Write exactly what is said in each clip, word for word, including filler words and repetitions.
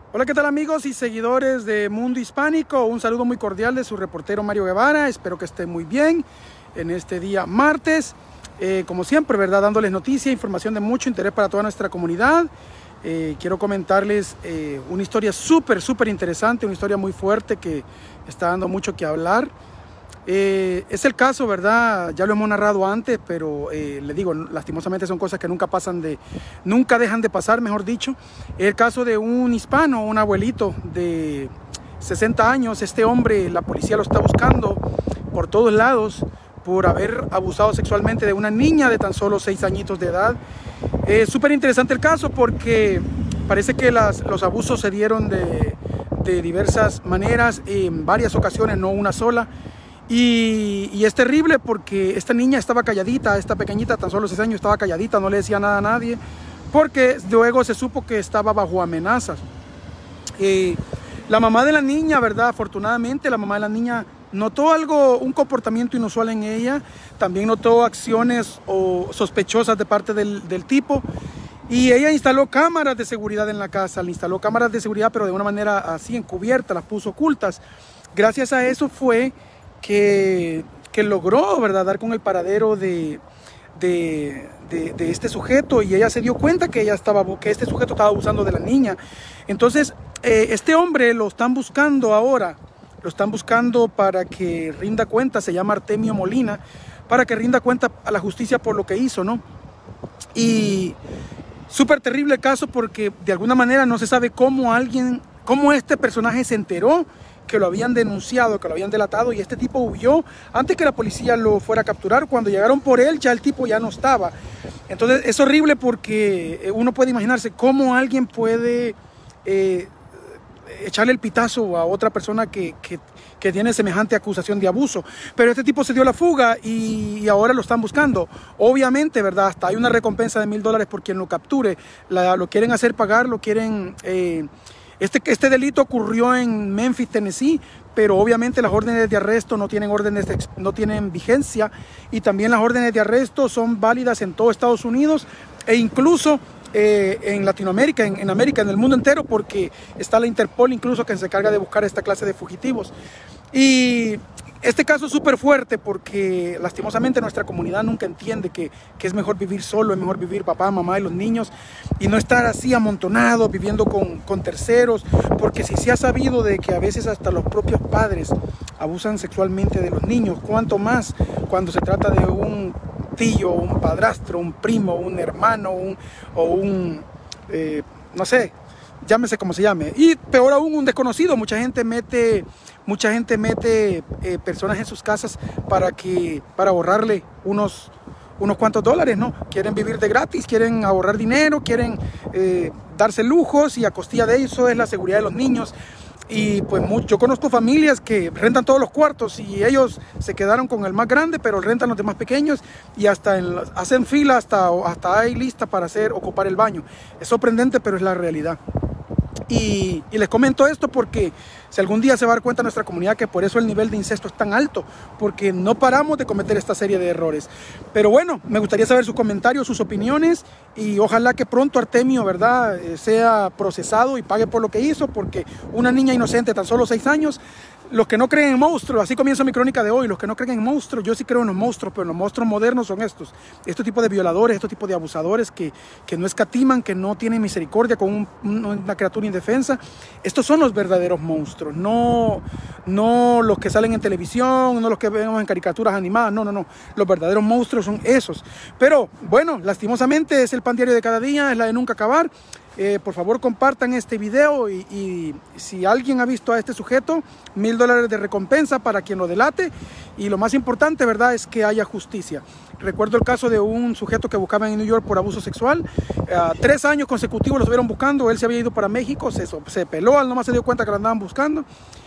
Hola, ¿qué tal amigos y seguidores de Mundo Hispánico? Un saludo muy cordial de su reportero Mario Guevara. Espero que estén muy bien en este día martes. Eh, como siempre, ¿verdad? Dándoles noticia, información de mucho interés para toda nuestra comunidad. Eh, quiero comentarles eh, una historia súper, súper interesante, una historia muy fuerte que está dando mucho que hablar. Eh, es el caso, ¿verdad? Ya lo hemos narrado antes, pero eh, le digo, lastimosamente son cosas que nunca pasan de, nunca dejan de pasar, mejor dicho. Es el caso de un hispano, un abuelito de sesenta años. Este hombre, la policía lo está buscando por todos lados por haber abusado sexualmente de una niña de tan solo seis añitos de edad. Es súper interesante el caso porque parece que las, los abusos se dieron de, de diversas maneras, en varias ocasiones, no una sola. Y, y es terrible porque esta niña estaba calladita, esta pequeñita, tan solo seis años, estaba calladita, no le decía nada a nadie, porque luego se supo que estaba bajo amenazas. Eh, la mamá de la niña, ¿verdad? Afortunadamente, la mamá de la niña notó algo, un comportamiento inusual en ella, también notó acciones o sospechosas de parte del, del tipo, y ella instaló cámaras de seguridad en la casa, le instaló cámaras de seguridad, pero de una manera así encubierta, las puso ocultas. Gracias a eso fue Que, que logró, ¿verdad?, dar con el paradero de, de, de, de este sujeto, y ella se dio cuenta que, ella estaba, que este sujeto estaba abusando de la niña. Entonces, eh, este hombre lo están buscando ahora, lo están buscando para que rinda cuenta, se llama Artemio Molina, para que rinda cuenta a la justicia por lo que hizo, ¿no? Y súper terrible el caso porque de alguna manera no se sabe cómo alguien, cómo este personaje se enteró que lo habían denunciado, que lo habían delatado, y este tipo huyó antes que la policía lo fuera a capturar. Cuando llegaron por él, ya el tipo ya no estaba. Entonces es horrible porque uno puede imaginarse cómo alguien puede eh, echarle el pitazo a otra persona que, que, que tiene semejante acusación de abuso. Pero este tipo se dio la fuga y, y ahora lo están buscando. Obviamente, ¿verdad? Hasta hay una recompensa de mil dólares por quien lo capture. La, lo quieren hacer pagar, lo quieren... Eh, Este, este delito ocurrió en Memphis, Tennessee, pero obviamente las órdenes de arresto no tienen, órdenes de, no tienen vigencia, y también las órdenes de arresto son válidas en todo Estados Unidos e incluso eh, en Latinoamérica, en, en América, en el mundo entero, porque está la Interpol incluso que se encarga de buscar esta clase de fugitivos. Y este caso es súper fuerte porque lastimosamente nuestra comunidad nunca entiende que, que es mejor vivir solo, es mejor vivir papá, mamá y los niños, y no estar así amontonados viviendo con, con terceros, porque si se ha sabido de que a veces hasta los propios padres abusan sexualmente de los niños, cuánto más cuando se trata de un tío, un padrastro, un primo, un hermano, un, o un, eh, no sé, llámese como se llame, y peor aún un desconocido. Mucha gente mete, mucha gente mete eh, personas en sus casas para que, para ahorrarle unos, unos cuantos dólares, ¿no? Quieren vivir de gratis, quieren ahorrar dinero, quieren eh, darse lujos, y a costilla de eso es la seguridad de los niños. Y pues yo conozco familias que rentan todos los cuartos y ellos se quedaron con el más grande, pero rentan los demás pequeños, y hasta en, hacen fila hasta, hasta hay lista para hacer, ocupar el baño. Es sorprendente, pero es la realidad. Y, y les comento esto porque si algún día se va a dar cuenta nuestra comunidad que por eso el nivel de incesto es tan alto, porque no paramos de cometer esta serie de errores. Pero bueno, me gustaría saber sus comentarios, sus opiniones, y ojalá que pronto Artemio, ¿verdad?, eh, sea procesado y pague por lo que hizo, porque una niña inocente, tan solo seis años. Los que no creen en monstruos, así comienza mi crónica de hoy, los que no creen en monstruos, yo sí creo en los monstruos, pero los monstruos modernos son estos, este tipo de violadores, este tipo de abusadores que, que no escatiman, que no tienen misericordia con un, una criatura indefensa. Estos son los verdaderos monstruos, no, no los que salen en televisión, no los que vemos en caricaturas animadas, no, no, no, los verdaderos monstruos son esos. Pero bueno, lastimosamente es el pan diario de cada día, es la de nunca acabar. Eh, por favor, compartan este video, y, y si alguien ha visto a este sujeto, mil dólares de recompensa para quien lo delate, y lo más importante, ¿verdad?, es que haya justicia. Recuerdo el caso de un sujeto que buscaban en New York por abuso sexual. Uh, tres años consecutivos lo estuvieron buscando. Él se había ido para México, se, se peló, él nomás se dio cuenta que lo andaban buscando.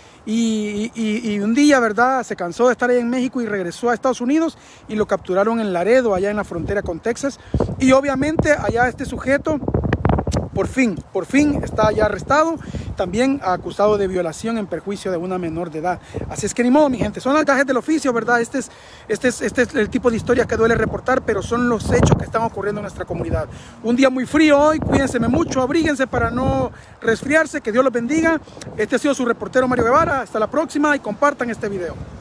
Y, y, y un día, ¿verdad?, se cansó de estar ahí en México y regresó a Estados Unidos, y lo capturaron en Laredo, allá en la frontera con Texas. Y obviamente allá este sujeto por fin, por fin está ya arrestado, también acusado de violación en perjuicio de una menor de edad. Así es que ni modo, mi gente, son las gajes del oficio, ¿verdad? Este es, este es, este es el tipo de historia que duele reportar, pero son los hechos que están ocurriendo en nuestra comunidad. Un día muy frío hoy, cuídense mucho, abríguense para no resfriarse, que Dios los bendiga. Este ha sido su reportero Mario Guevara, hasta la próxima y compartan este video.